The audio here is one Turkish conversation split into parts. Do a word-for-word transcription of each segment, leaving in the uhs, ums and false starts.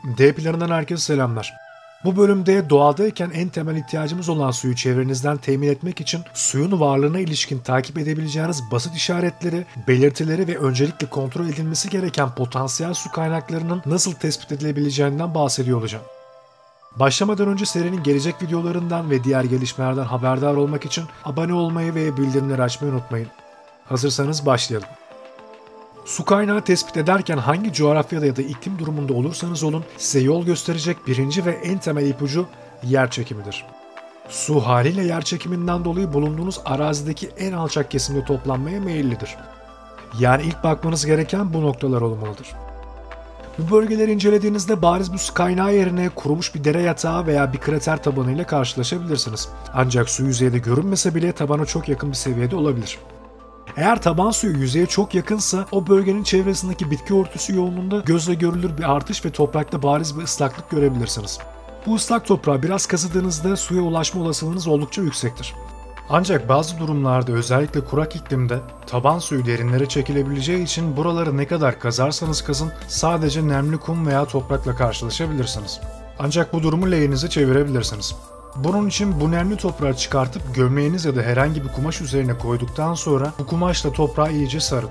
D planından herkese selamlar. Bu bölümde doğadayken en temel ihtiyacımız olan suyu çevrenizden temin etmek için suyun varlığına ilişkin takip edebileceğiniz basit işaretleri, belirtileri ve öncelikle kontrol edilmesi gereken potansiyel su kaynaklarının nasıl tespit edilebileceğinden bahsediyor olacağım. Başlamadan önce serinin gelecek videolarından ve diğer gelişmelerden haberdar olmak için abone olmayı ve bildirimleri açmayı unutmayın. Hazırsanız başlayalım. Su kaynağı tespit ederken hangi coğrafyada ya da iklim durumunda olursanız olun size yol gösterecek birinci ve en temel ipucu yer çekimidir. Su haliyle yer çekiminden dolayı bulunduğunuz arazideki en alçak kesimde toplanmaya meyillidir. Yani ilk bakmanız gereken bu noktalar olmalıdır. Bu bölgeleri incelediğinizde bariz bir su kaynağı yerine kurumuş bir dere yatağı veya bir krater tabanıyla karşılaşabilirsiniz. Ancak su yüzeyde görünmese bile tabana çok yakın bir seviyede olabilir. Eğer taban suyu yüzeye çok yakınsa o bölgenin çevresindeki bitki örtüsü yoğunluğunda gözle görülür bir artış ve toprakta bariz bir ıslaklık görebilirsiniz. Bu ıslak toprağa biraz kazıdığınızda suya ulaşma olasılığınız oldukça yüksektir. Ancak bazı durumlarda özellikle kurak iklimde taban suyu derinlere çekilebileceği için buraları ne kadar kazarsanız kazın sadece nemli kum veya toprakla karşılaşabilirsiniz. Ancak bu durumu lehinize çevirebilirsiniz. Bunun için bu nemli toprağı çıkartıp gömleğiniz ya da herhangi bir kumaş üzerine koyduktan sonra bu kumaşla toprağı iyice sarın.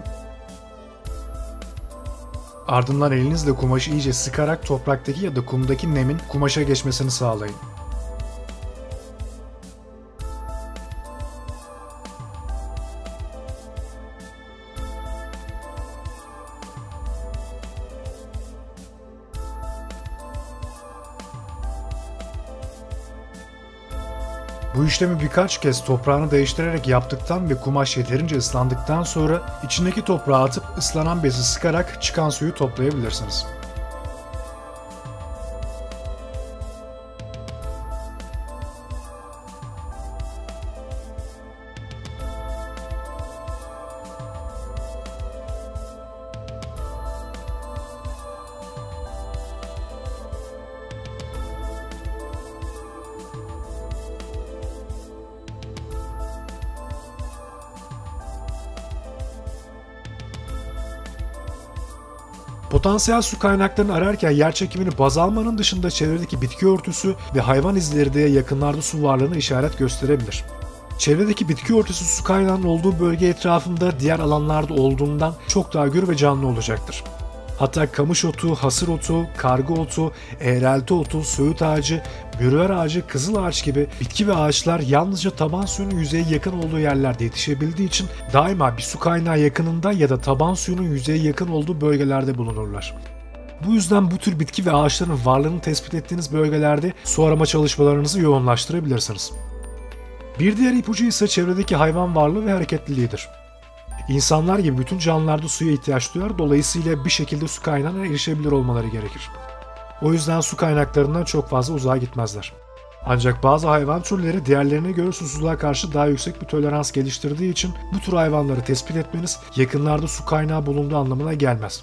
Ardından elinizle kumaşı iyice sıkarak topraktaki ya da kumdaki nemin kumaşa geçmesini sağlayın. Bu işlemi birkaç kez toprağını değiştirerek yaptıktan ve kumaş yeterince ıslandıktan sonra içindeki toprağı atıp ıslanan bezi sıkarak çıkan suyu toplayabilirsiniz. Potansiyel su kaynaklarını ararken yer çekimini baz almanın dışında çevredeki bitki örtüsü ve hayvan izleri de yakınlarda su varlığına işaret gösterebilir. Çevredeki bitki örtüsü su kaynağının olduğu bölge etrafında diğer alanlarda olduğundan çok daha gür ve canlı olacaktır. Hatta kamış otu, hasır otu, karga otu, eğrelti otu, söğüt ağacı, mürver ağacı, kızıl ağaç gibi bitki ve ağaçlar yalnızca taban suyunun yüzeye yakın olduğu yerlerde yetişebildiği için daima bir su kaynağı yakınında ya da taban suyunun yüzeye yakın olduğu bölgelerde bulunurlar. Bu yüzden bu tür bitki ve ağaçların varlığını tespit ettiğiniz bölgelerde su arama çalışmalarınızı yoğunlaştırabilirsiniz. Bir diğer ipucu ise çevredeki hayvan varlığı ve hareketliliğidir. İnsanlar gibi bütün canlılarda suya ihtiyaç duyar, dolayısıyla bir şekilde su kaynağına erişebilir olmaları gerekir. O yüzden su kaynaklarından çok fazla uzağa gitmezler. Ancak bazı hayvan türleri diğerlerine göre susuzluğa karşı daha yüksek bir tolerans geliştirdiği için bu tür hayvanları tespit etmeniz yakınlarda su kaynağı bulunduğu anlamına gelmez.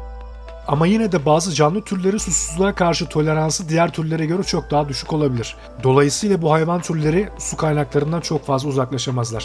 Ama yine de bazı canlı türleri susuzluğa karşı toleransı diğer türlere göre çok daha düşük olabilir. Dolayısıyla bu hayvan türleri su kaynaklarından çok fazla uzaklaşamazlar.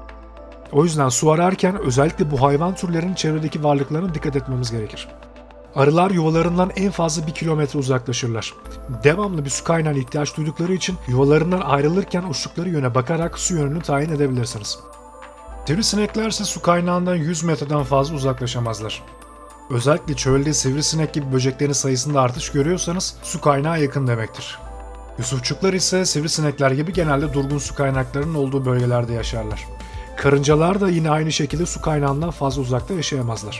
O yüzden su ararken özellikle bu hayvan türlerinin çevredeki varlıklarına dikkat etmemiz gerekir. Arılar yuvalarından en fazla bir kilometre uzaklaşırlar. Devamlı bir su kaynağına ihtiyaç duydukları için yuvalarından ayrılırken uçtukları yöne bakarak su yönünü tayin edebilirsiniz. Sivrisinekler ise su kaynağından yüz metreden fazla uzaklaşamazlar. Özellikle çölde sivrisinek gibi böceklerin sayısında artış görüyorsanız su kaynağı yakın demektir. Yusufçuklar ise sivrisinekler gibi genelde durgun su kaynaklarının olduğu bölgelerde yaşarlar. Karıncalar da yine aynı şekilde su kaynağından fazla uzakta yaşayamazlar.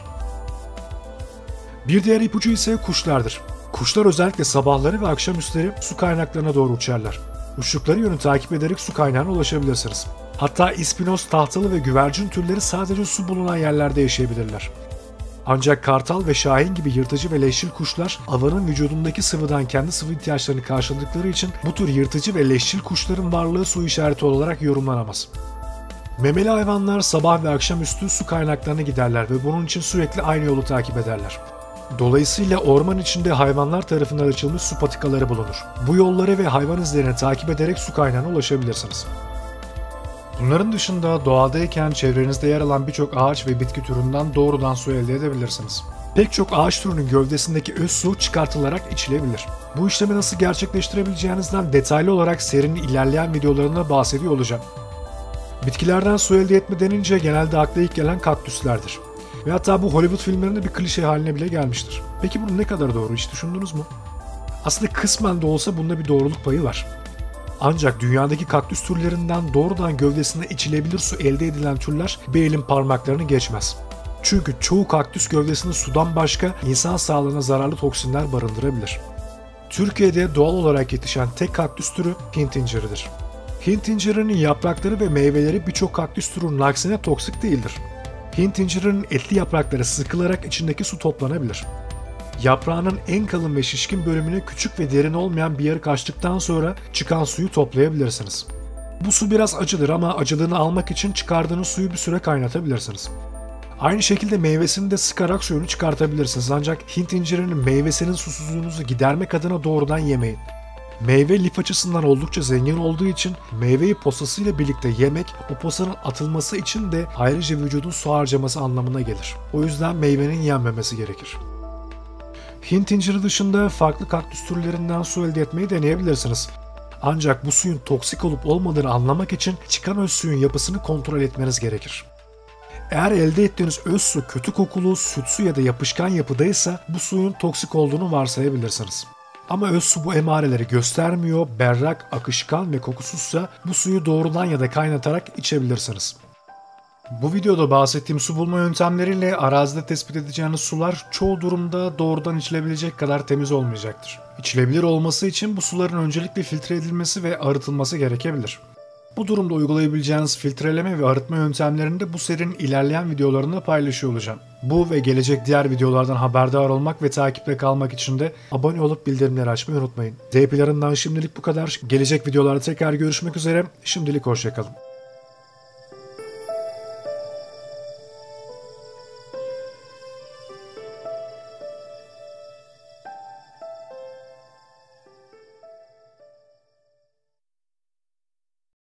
Bir diğer ipucu ise kuşlardır. Kuşlar özellikle sabahları ve akşamüstleri su kaynaklarına doğru uçarlar. Uçtukları yönü takip ederek su kaynağına ulaşabilirsiniz. Hatta ispinoz, tahtalı ve güvercin türleri sadece su bulunan yerlerde yaşayabilirler. Ancak kartal ve şahin gibi yırtıcı ve leşçil kuşlar avının vücudundaki sıvıdan kendi sıvı ihtiyaçlarını karşıladıkları için bu tür yırtıcı ve leşçil kuşların varlığı su işareti olarak yorumlanamaz. Memeli hayvanlar sabah ve akşamüstü su kaynaklarına giderler ve bunun için sürekli aynı yolu takip ederler. Dolayısıyla orman içinde hayvanlar tarafından açılmış su patikaları bulunur. Bu yolları ve hayvan izlerini takip ederek su kaynağına ulaşabilirsiniz. Bunların dışında doğadayken çevrenizde yer alan birçok ağaç ve bitki türünden doğrudan su elde edebilirsiniz. Pek çok ağaç türünün gövdesindeki öz su çıkartılarak içilebilir. Bu işlemi nasıl gerçekleştirebileceğinizden detaylı olarak serinin ilerleyen videolarında bahsediyor olacağım. Bitkilerden su elde etme denince genelde akla ilk gelen kaktüslerdir. Ve hatta bu Hollywood filmlerinde bir klişe haline bile gelmiştir. Peki bu ne kadar doğru, hiç düşündünüz mü? Aslında kısmen de olsa bunda bir doğruluk payı var. Ancak dünyadaki kaktüs türlerinden doğrudan gövdesinde içilebilir su elde edilen türler bir elin parmaklarını geçmez. Çünkü çoğu kaktüs gövdesinde sudan başka insan sağlığına zararlı toksinler barındırabilir. Türkiye'de doğal olarak yetişen tek kaktüs türü Hint inciridir. Hint incirinin yaprakları ve meyveleri birçok kaktüs türünün aksine toksik değildir. Hint incirinin etli yaprakları sıkılarak içindeki su toplanabilir. Yaprağının en kalın ve şişkin bölümüne küçük ve derin olmayan bir yarık açtıktan sonra çıkan suyu toplayabilirsiniz. Bu su biraz acıdır ama acılığını almak için çıkardığınız suyu bir süre kaynatabilirsiniz. Aynı şekilde meyvesini de sıkarak suyunu çıkartabilirsiniz, ancak Hint incirinin meyvesinin susuzluğunuzu gidermek adına doğrudan yemeyin. Meyve lif açısından oldukça zengin olduğu için meyveyi posasıyla birlikte yemek o posanın atılması için de ayrıca vücudun su harcaması anlamına gelir. O yüzden meyvenin yenmemesi gerekir. Hint inciri dışında farklı kaktüs türlerinden su elde etmeyi deneyebilirsiniz. Ancak bu suyun toksik olup olmadığını anlamak için çıkan öz suyun yapısını kontrol etmeniz gerekir. Eğer elde ettiğiniz öz su kötü kokulu, sütsü ya da yapışkan yapıdaysa bu suyun toksik olduğunu varsayabilirsiniz. Ama öz su bu emareleri göstermiyor, berrak, akışkan ve kokusuzsa bu suyu doğrudan ya da kaynatarak içebilirsiniz. Bu videoda bahsettiğim su bulma yöntemleriyle arazide tespit edeceğiniz sular çoğu durumda doğrudan içilebilecek kadar temiz olmayacaktır. İçilebilir olması için bu suların öncelikle filtre edilmesi ve arıtılması gerekebilir. Bu durumda uygulayabileceğiniz filtreleme ve arıtma yöntemlerini de bu serinin ilerleyen videolarında paylaşıyor olacağım. Bu ve gelecek diğer videolardan haberdar olmak ve takipte kalmak için de abone olup bildirimleri açmayı unutmayın. D Plan'ından şimdilik bu kadar. Gelecek videolarda tekrar görüşmek üzere. Şimdilik hoşça kalın.